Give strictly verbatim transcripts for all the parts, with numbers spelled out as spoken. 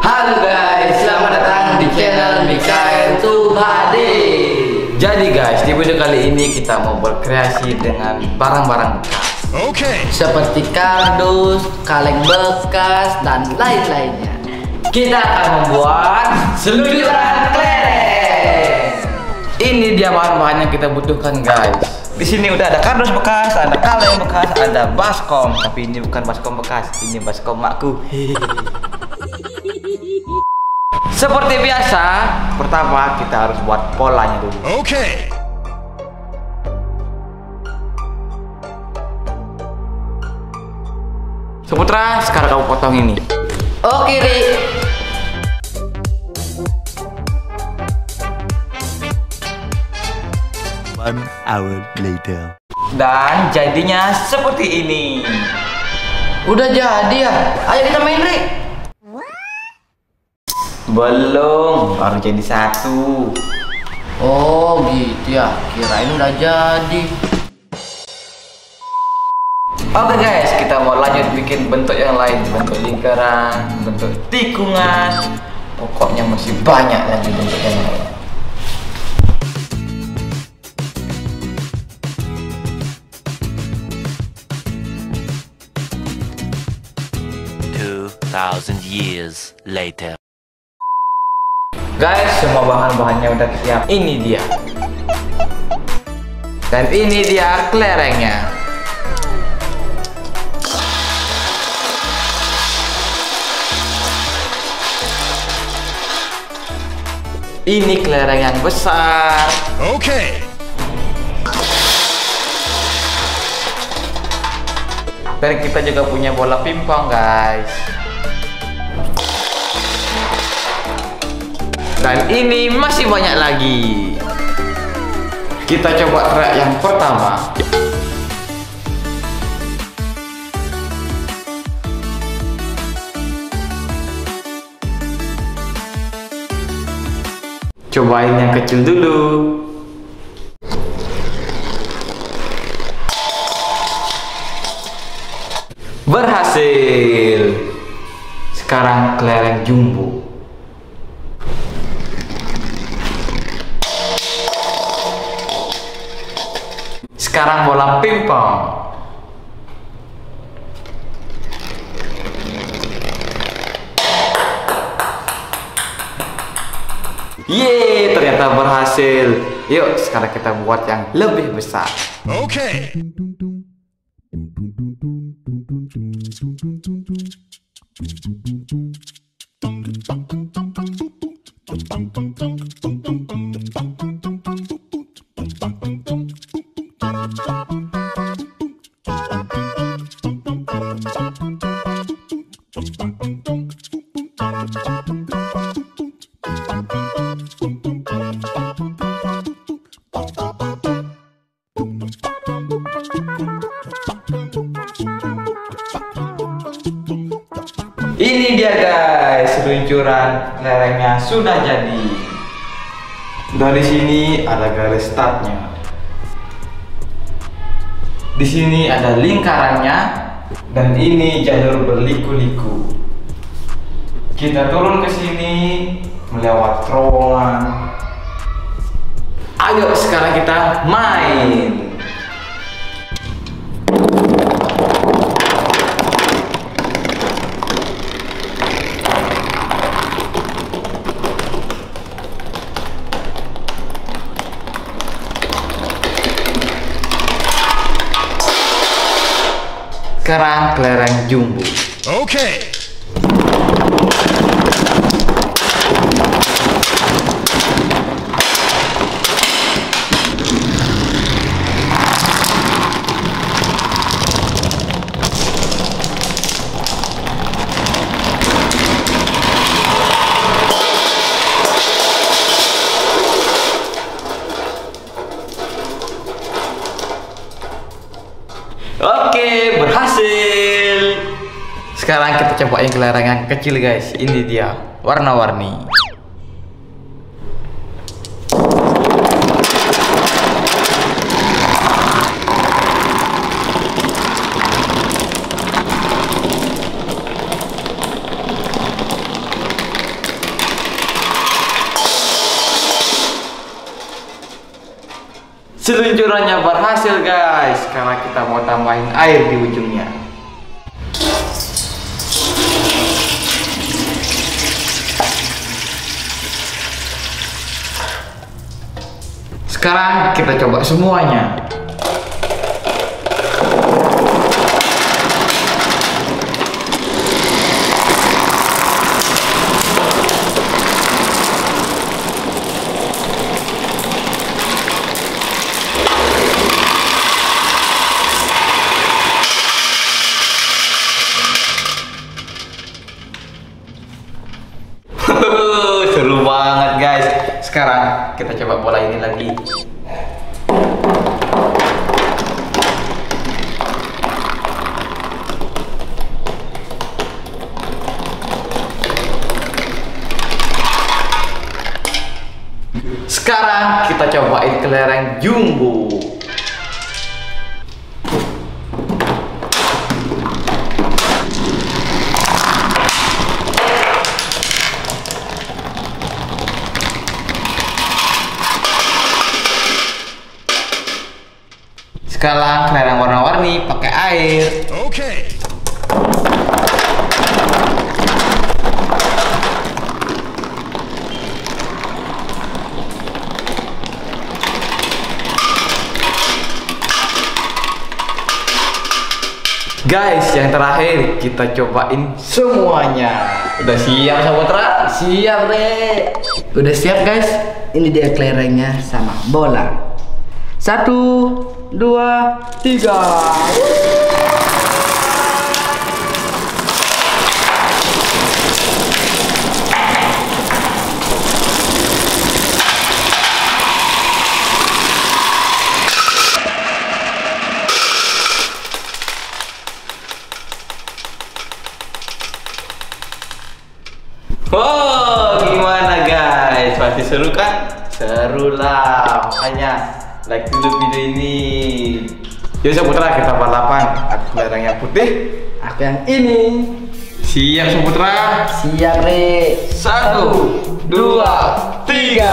Halo guys, selamat datang di channel Mikael Tube H D. Jadi guys, di video kali ini kita mau berkreasi dengan barang-barang bekas. Oke. Okay. Seperti kardus, kaleng bekas, dan lain-lainnya. Kita akan membuat seluncuran kelereng. Ini dia bahan-bahan yang kita butuhkan guys. Di sini udah ada kardus bekas, ada kaleng bekas, ada baskom. Tapi ini bukan baskom bekas, ini baskom makku. Seperti biasa, pertama kita harus buat polanya dulu. Oke. Okay. Seputra, sekarang kamu potong ini. Oke, Ri. One hour later. Dan jadinya seperti ini. Udah jadi ya? Ayo kita main, Ri. Belum, baru jadi satu. Oh gitu ya, kirain udah jadi. Oke guys, kita mau lanjut bikin bentuk yang lain. Bentuk lingkaran, bentuk tikungan. Pokoknya masih banyak lagi bentuk yang lain. Two thousand years later. Guys, semua bahan-bahannya udah siap. Ini dia. Dan ini dia kelerengnya. Ini kelereng yang besar. Oke. Okay. Dan kita juga punya bola pingpong, guys. Dan ini masih banyak lagi. Kita coba track yang pertama. Cobain yang kecil dulu. Berhasil. Sekarang kelereng jumbo. Sekarang bola pingpong. Yeay, ternyata berhasil. Yuk, sekarang kita buat yang lebih besar. Oke. Okay. Ini dia guys, seluncuran kelerengnya sudah jadi. Dari sini ada garis startnya. Di sini ada lingkarannya, dan ini jalur berliku-liku. Kita turun ke sini melewat terowongan. Ayo sekarang kita main. Sekarang kelereng jumbo. Oke. Okay. Oke, berhasil. Sekarang kita cobain kelereng yang kecil guys. Ini dia, warna-warni. Seluncurannya berhasil guys, karena kita mau tambahin air di ujungnya. Sekarang kita coba semuanya. Seru banget guys. Sekarang kita coba bola ini lagi. Sekarang kita cobain kelereng jumbo. Sekarang kelereng warna-warni pakai air. Okay. Guys, yang terakhir kita cobain semuanya. Udah siap Saputra? Siap, Re. Udah siap, guys? Ini dia kelerengnya sama bola. Satu, dua, tiga. Oh, gimana guys? Pasti seru kan? Seru lah, makanya like dulu video ini. Yuk Saputra, kita balapan. Aku kelereng yang putih, Aku yang ini. siap Saputra? Siap, Re. Satu, dua, tiga.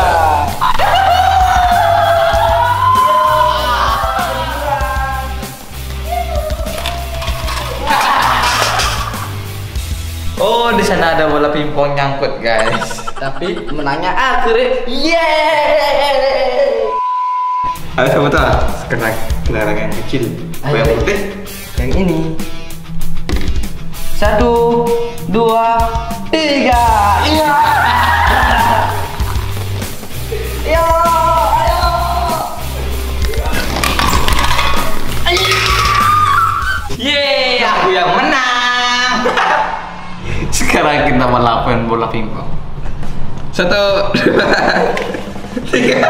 Oh, di sana ada bola pingpong nyangkut, guys. Tapi menangnya aku, Re. Yeay. Ayo Saputra, sekarang kelereng yang kecil. Ayo, Yang Re. putih. Yang ini. Satu, dua, tiga. Iya. Iya. Yeay, aku yang menang. Sekarang kita balapan bola pingpong. Satu, dua, tiga.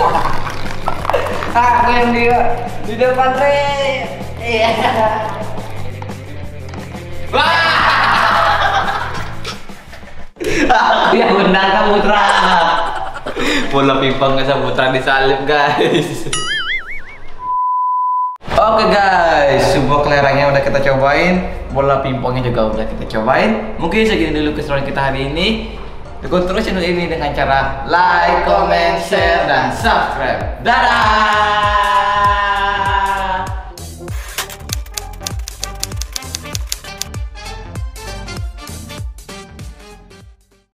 Aku yang di di depan, Re. Iya. Wah! Aku yang menang Saputra. Bola pingpongnya Saputra disalip, guys. Oke guys, sebuah kelerengnya udah kita cobain, bola pingpongnya juga udah kita cobain. Mungkin segini dulu keseruan kita hari ini. Dukung terus channel ini dengan cara like, comment, share, dan subscribe. Dadah!